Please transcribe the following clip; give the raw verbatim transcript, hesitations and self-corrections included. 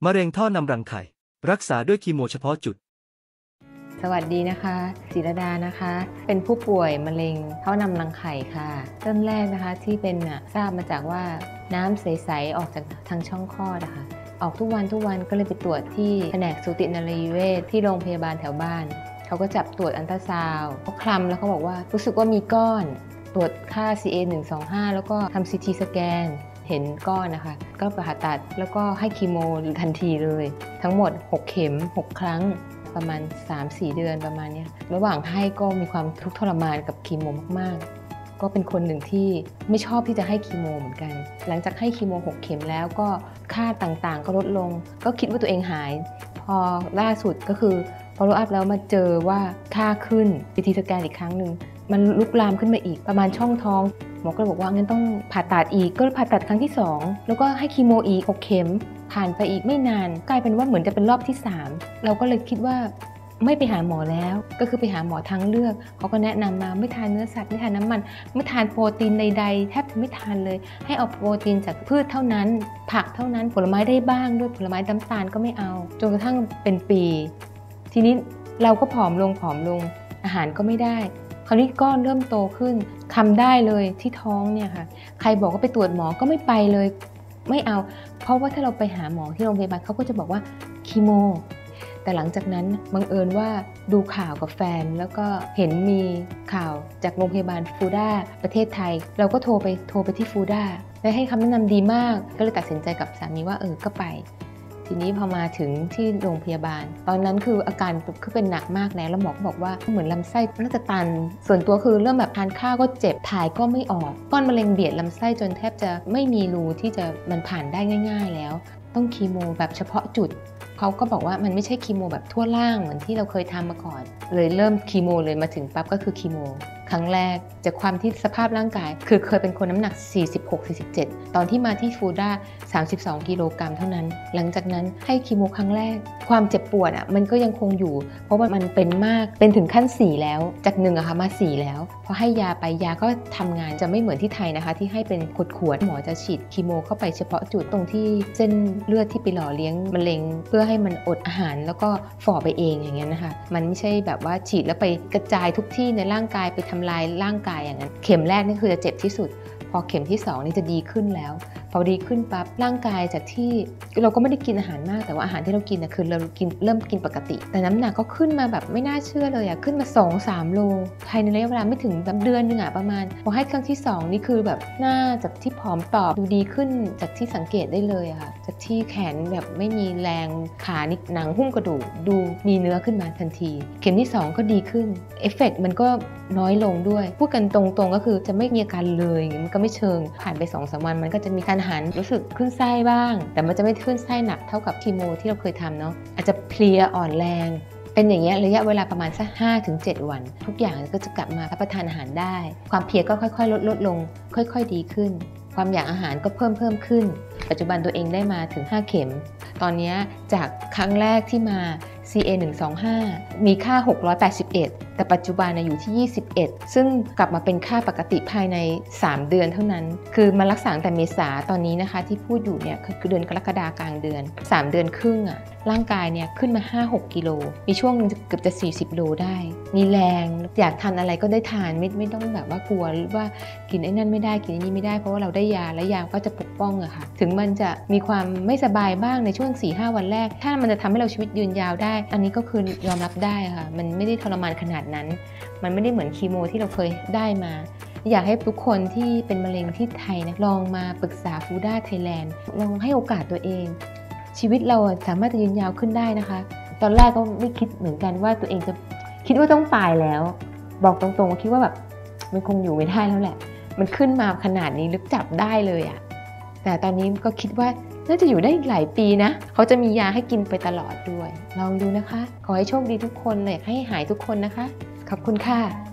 มะเร็งท่อนำรังไข่รักษาด้วยคีโมเฉพาะจุดสวัสดีนะคะศิรดานะคะเป็นผู้ป่วยมะเร็งท่อนำรังไข่ค่ะเริ่มแรกนะคะที่เป็นทราบมาจากว่าน้ำใสๆออกจากทางช่องคลอดนะคะออกทุกวันทุกวันก็เลยไปตรวจที่แผนกสูตินรีเวชที่โรงพยาบาลแถวบ้านเขาก็จับตรวจอัลตราซาวด์เขาคลำแล้วเขาบอกว่ารู้สึกว่ามีก้อนตรวจค่า ซี เอ หนึ่งสองห้า แล้วก็ทำ ซี ที สแกนเห็นก้อนนะคะก็ผ่าตัดแล้วก็ให้คีโมทันทีเลยทั้งหมดหกเข็มหกครั้งประมาณ สามถึงสี่ เดือนประมาณนี้ระหว่างให้ก็มีความทุกข์ทรมานกับคีโมมากๆก็เป็นคนหนึ่งที่ไม่ชอบที่จะให้คีโมเหมือนกันหลังจากให้คีโมหกเข็มแล้วก็ค่าต่างๆก็ลดลงก็คิดว่าตัวเองหายพอล่าสุดก็คือพอ follow up แล้วมาเจอว่าค่าขึ้น ซี ที สแกนอีกครั้งหนึ่งมันลุกลามขึ้นมาอีกประมาณช่องท้องหมอก็บอกว่างั้นต้องผ่าตัดอีกก็ผ่าตัดครั้งที่สองแล้วก็ให้คีโมอีกหกเข็มผ่านไปอีกไม่นานกลายเป็นว่าเหมือนจะเป็นรอบที่สามเราก็เลยคิดว่าไม่ไปหาหมอแล้วก็คือไปหาหมอทางเลือกเขาก็แนะนำมาไม่ทานเนื้อสัตว์ไม่ทานน้ำมันไม่ทานโปรตีนใดๆแทบจะไม่ทานเลยให้เอาโปรตีนจากพืชเท่านั้นผักเท่านั้นผลไม้ได้บ้างด้วยผลไม้น้ำตาลก็ไม่เอาจนกระทั่งเป็นปีทีนี้เราก็ผอมลงผอมลงอาหารก็ไม่ได้คราวนี้ก้อนเริ่มโตขึ้นคำได้เลยที่ท้องเนี่ยค่ะใครบอกว่าไปตรวจหมอก็ไม่ไปเลยไม่เอาเพราะว่าถ้าเราไปหาหมอที่โรงพยาบาลเขาก็จะบอกว่าคีโมแต่หลังจากนั้นบังเอิญว่าดูข่าวกับแฟนแล้วก็เห็นมีข่าวจากโรงพยาบาลฟูด้าประเทศไทยเราก็โทรไปโทรไปที่ฟูด้าและให้คำแนะนำดีมากก็เลยตัดสินใจกับสามีว่าเออก็ไปทีนี้พอมาถึงที่โรงพยาบาลตอนนั้นคืออาการคือเป็นหนักมากแล้วแล้วหมอก็บอกว่าเหมือนลำไส้น่าจะตันส่วนตัวคือเริ่มแบบทานข้าวก็เจ็บถ่ายก็ไม่ออกก้อนมะเร็งเบียดลำไส้จนแทบจะไม่มีรูที่จะมันผ่านได้ง่ายๆแล้วต้องคีโมแบบเฉพาะจุดเขาก็บอกว่ามันไม่ใช่คีโมแบบทั่วร่างเหมือนที่เราเคยทำมาก่อนเลยเริ่มคีโมเลยมาถึงปั๊บก็คือคีโมครั้งแรกจากความที่สภาพร่างกายคือเคยเป็นคนน้ำหนัก สี่สิบหก สี่สิบเจ็ด ตอนที่มาที่ฟูด้า สามสิบสอง กิโลกรัมเท่านั้นหลังจากนั้นให้คีโมครั้งแรกความเจ็บปวดอ่ะมันก็ยังคงอยู่เพราะว่ามันเป็นมากเป็นถึงขั้นสี่แล้วจากหนึ่งอะค่ะมาสี่แล้วพอให้ยาไปยาก็ทำงานจะไม่เหมือนที่ไทยนะคะที่ให้เป็นขวดๆหมอจะฉีดคีโมเข้าไปเฉพาะจุดตรงที่เส้นเลือดที่ไปหล่อเลี้ยงมะเร็งเพื่อให้มันอดอาหารแล้วก็ฝ่อไปเองอย่างเงี้ยนะคะมันไม่ใช่แบบว่าฉีดแล้วไปกระจายทุกที่ในร่างกายไปทำลายร่างกายอย่างนั้นเข็มแรกนี่คือจะเจ็บที่สุดพอเข็มที่สองนี่จะดีขึ้นแล้วพอดีขึ้นปั๊บร่างกายจากที่เราก็ไม่ได้กินอาหารมากแต่ว่าอาหารที่เรากินนะคือเรากินเริ่มกินปกติแต่น้ำหนักก็ขึ้นมาแบบไม่น่าเชื่อเลยอะขึ้นมา สองถึงสาม โลภายในระยะเวลาไม่ถึงแบบเดือนนึงอะประมาณพอให้ครั้งที่สองนี่คือแบบหน้าจากที่ผอมตอบดูดีขึ้นจากที่สังเกตได้เลยอะค่ะจากที่แขนแบบไม่มีแรงขานี่หนังหุ้มกระดูกดูมีเนื้อขึ้นมาทันทีเข็มที่สองก็ดีขึ้นเอฟเฟกต์มันก็น้อยลงด้วยพูดกันตรงๆก็คือจะไม่มีอาการเลยมันก็ไม่เชิงผ่านไป สองถึงสาม วันมันก็จะมีการหันรู้สึกขึ้นไส้บ้างแต่มันจะไม่ขึ้นไส้หนักเท่ากับคีโมที่เราเคยทำเนาะอาจจะเพลียอ่อนแรงเป็นอย่างเงี้ยระยะเวลาประมาณสัก ห้าถึงเจ็ด วันทุกอย่างก็จะกลับมารับประทานอาหารได้ความเพลียก็ค่อยๆลดลดลงค่อยๆดีขึ้นความอยากอาหารก็เพิ่มเพิ่มขึ้นปัจจุบันตัวเองได้มาถึงห้าเข็มตอนนี้จากครั้งแรกที่มา ซี เอ หนึ่งสองห้า มีค่าหกร้อยแปดสิบเอ็ดแต่ปัจจุบันอยู่ที่ยี่สิบเอ็ดซึ่งกลับมาเป็นค่าปกติภายในสามเดือนเท่านั้นคือมารักษาตั้งแต่เมษาตอนนี้นะคะที่พูดอยู่เนี่ยคือเดือนกรกฎากลางเดือนสามเดือนครึ่งอะร่างกายเนี่ยขึ้นมา ห้าหก กิโลมีช่วงนึงเกือบจะสี่สิบโลได้มีแรงอยากทานอะไรก็ได้ทานไม่ไม่ต้องแบบว่ากลัวว่ากินไอ้นั่นไม่ได้กินไอ้นี่ไม่ได้เพราะว่าเราได้ยาและยาก็จะปกป้องอะค่ะถึงมันจะมีความไม่สบายบ้างในช่วง สี่ห้า วันแรกถ้ามันจะทำให้เราชีวิตยืนยาวได้อันนี้ก็คือยอมรับได้ค่ะมันไม่ได้ทรมานขนาดนั้นมันไม่ได้เหมือนคีโมที่เราเคยได้มาอยากให้ทุกคนที่เป็นมะเร็งที่ไทยนะลองมาปรึกษาฟูด้าไทยแลนด์ลองให้โอกาสตัวเองชีวิตเราสามารถจะยืนยาวขึ้นได้นะคะตอนแรกก็ไม่คิดเหมือนกันว่าตัวเองจะคิดว่าต้องตายแล้วบอกตรงๆคิดว่าแบบมันคงอยู่ไม่ได้แล้วแหละมันขึ้นมาขนาดนี้ลึกจับได้เลยอะแต่ตอนนี้ก็คิดว่าน่าจะอยู่ได้อีกหลายปีนะเขาจะมียาให้กินไปตลอดด้วยลองดูนะคะขอให้โชคดีทุกคนเลยให้หายทุกคนนะคะขอบคุณค่ะ